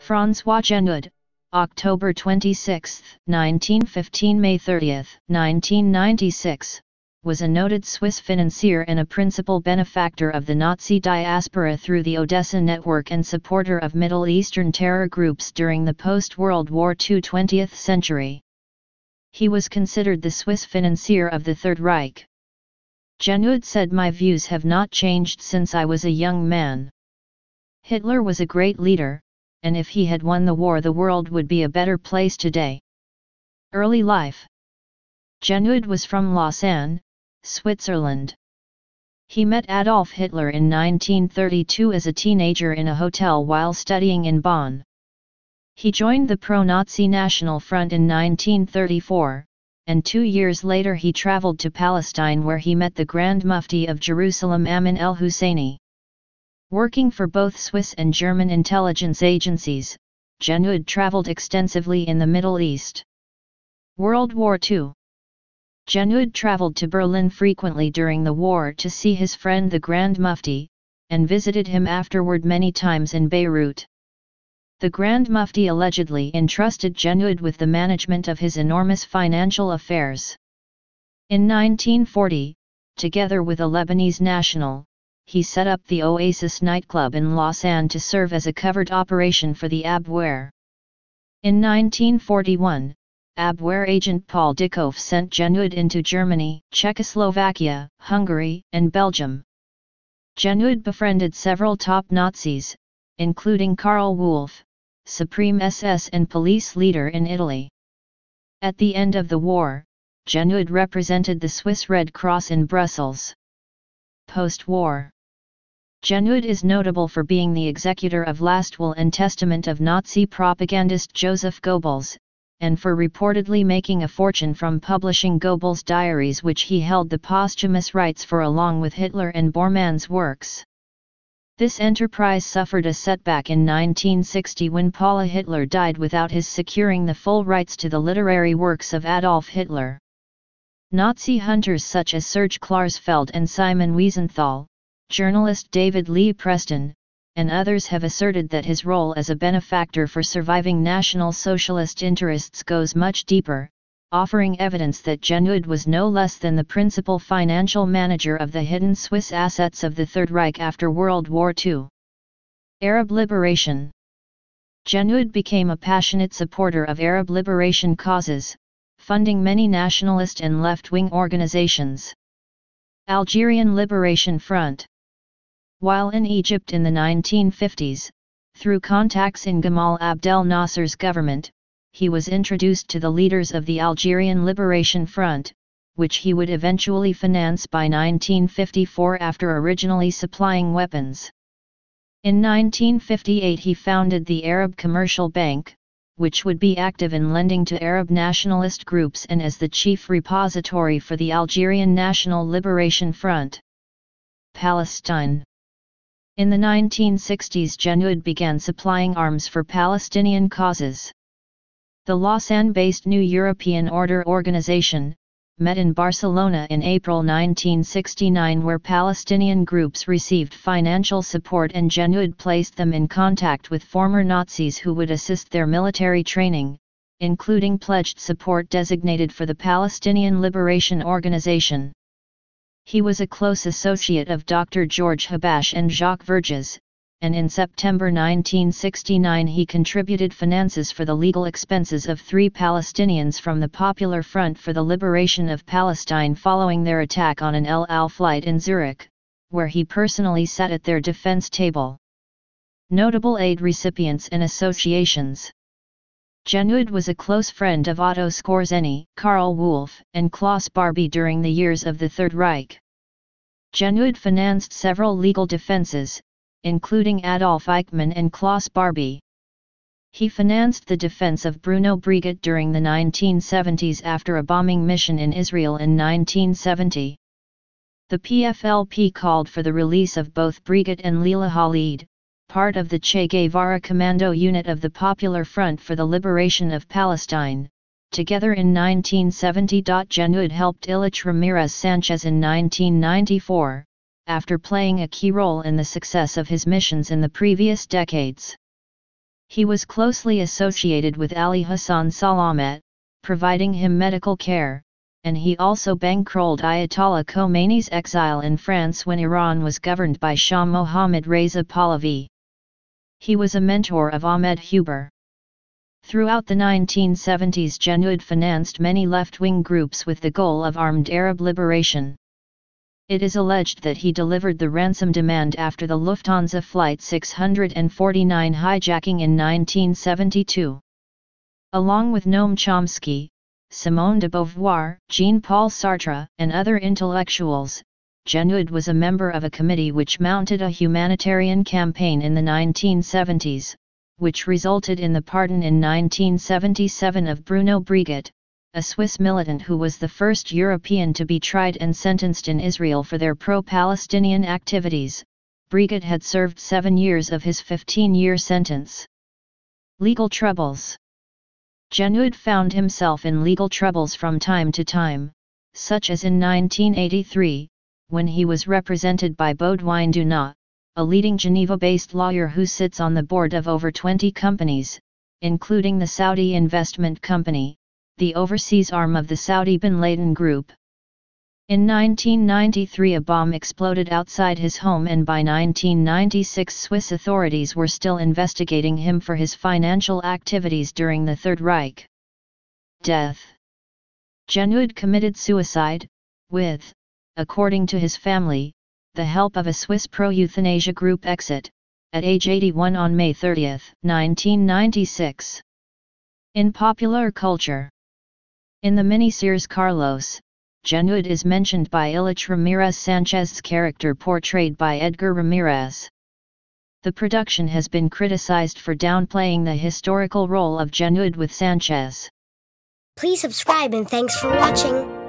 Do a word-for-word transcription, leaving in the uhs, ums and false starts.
François Genoud, October twenty-sixth, nineteen fifteen – May thirtieth, nineteen ninety-six, was a noted Swiss financier and a principal benefactor of the Nazi diaspora through the Odessa Network and supporter of Middle Eastern terror groups during the post-World War Two twentieth century. He was considered the Swiss financier of the Third Reich. Genoud said, "My views have not changed since I was a young man. Hitler was a great leader, and if he had won the war the world would be a better place today." Early life. Genoud was from Lausanne, Switzerland. He met Adolf Hitler in nineteen thirty-two as a teenager in a hotel while studying in Bonn. He joined the pro-Nazi National Front in nineteen thirty-four, and two years later he traveled to Palestine where he met the Grand Mufti of Jerusalem Amin el-Husseini. Working for both Swiss and German intelligence agencies, Genoud traveled extensively in the Middle East. World War Two. Genoud traveled to Berlin frequently during the war to see his friend the Grand Mufti, and visited him afterward many times in Beirut. The Grand Mufti allegedly entrusted Genoud with the management of his enormous financial affairs. In nineteen forty, together with a Lebanese national, he set up the Oasis nightclub in Lausanne to serve as a covert operation for the Abwehr. In nineteen forty-one, Abwehr agent Paul Dickhoff sent Genoud into Germany, Czechoslovakia, Hungary, and Belgium. Genoud befriended several top Nazis, including Karl Wolff, Supreme S S and police leader in Italy. At the end of the war, Genoud represented the Swiss Red Cross in Brussels. Post-war. Genoud is notable for being the executor of Last Will and Testament of Nazi propagandist Joseph Goebbels, and for reportedly making a fortune from publishing Goebbels' diaries, which he held the posthumous rights for along with Hitler and Bormann's works. This enterprise suffered a setback in nineteen sixty when Paula Hitler died without his securing the full rights to the literary works of Adolf Hitler. Nazi hunters such as Serge Klarsfeld and Simon Wiesenthal, journalist David Lee Preston, and others have asserted that his role as a benefactor for surviving National Socialist interests goes much deeper, offering evidence that Genoud was no less than the principal financial manager of the hidden Swiss assets of the Third Reich after World War Two. Arab liberation. Genoud became a passionate supporter of Arab liberation causes, funding many nationalist and left-wing organizations. Algerian Liberation Front. While in Egypt in the nineteen fifties, through contacts in Gamal Abdel Nasser's government, he was introduced to the leaders of the Algerian Liberation Front, which he would eventually finance by nineteen fifty-four after originally supplying weapons. In nineteen fifty-eight he founded the Arab Commercial Bank, which would be active in lending to Arab nationalist groups and as the chief repository for the Algerian National Liberation Front. Palestine. In the nineteen sixties Genoud began supplying arms for Palestinian causes. The Lausanne-based New European Order organization, met in Barcelona in April nineteen sixty-nine where Palestinian groups received financial support and Genoud placed them in contact with former Nazis who would assist their military training, including pledged support designated for the Palestinian Liberation Organization. He was a close associate of Doctor George Habash and Jacques Verges, and in September nineteen sixty-nine he contributed finances for the legal expenses of three Palestinians from the Popular Front for the Liberation of Palestine following their attack on an El Al flight in Zurich, where he personally sat at their defense table. Notable aid recipients and associations. Genoud was a close friend of Otto Skorzeny, Karl Wolff, and Klaus Barbie during the years of the Third Reich. Genoud financed several legal defenses, including Adolf Eichmann and Klaus Barbie. He financed the defense of Bruno Breguet during the nineteen seventies after a bombing mission in Israel in nineteen seventy. The P F L P called for the release of both Breguet and Leila Khalid, part of the Che Guevara Commando Unit of the Popular Front for the Liberation of Palestine. Together in nineteen seventy. Genoud helped Ilich Ramirez Sanchez in nineteen ninety-four, after playing a key role in the success of his missions in the previous decades. He was closely associated with Ali Hassan Salamat, providing him medical care, and he also bankrolled Ayatollah Khomeini's exile in France when Iran was governed by Shah Mohammad Reza Pahlavi. He was a mentor of Ahmed Huber. Throughout the nineteen seventies, Genuid financed many left-wing groups with the goal of armed Arab liberation. It is alleged that he delivered the ransom demand after the Lufthansa Flight six hundred forty-nine hijacking in nineteen seventy-two. Along with Noam Chomsky, Simone de Beauvoir, Jean-Paul Sartre, and other intellectuals, Genuid was a member of a committee which mounted a humanitarian campaign in the nineteen seventies, which resulted in the pardon in nineteen seventy-seven of Bruno Breguet, a Swiss militant who was the first European to be tried and sentenced in Israel for their pro-Palestinian activities. Breguet had served seven years of his fifteen-year sentence. Legal troubles. Genuid found himself in legal troubles from time to time, such as in nineteen eighty-three, when he was represented by Baudouin Dunat, a leading Geneva-based lawyer who sits on the board of over twenty companies, including the Saudi Investment Company, the overseas arm of the Saudi Bin Laden Group. In nineteen ninety-three, a bomb exploded outside his home, and by nineteen ninety-six Swiss authorities were still investigating him for his financial activities during the Third Reich. Death. Genuid committed suicide, with, according to his family, the help of a Swiss pro-euthanasia group Exit, at age eighty-one on May thirtieth, nineteen ninety-six. In popular culture. In the miniseries Carlos, Genuid is mentioned by Ilich Ramirez Sanchez's character portrayed by Edgar Ramirez. The production has been criticized for downplaying the historical role of Genuid with Sanchez. Please subscribe and thanks for watching.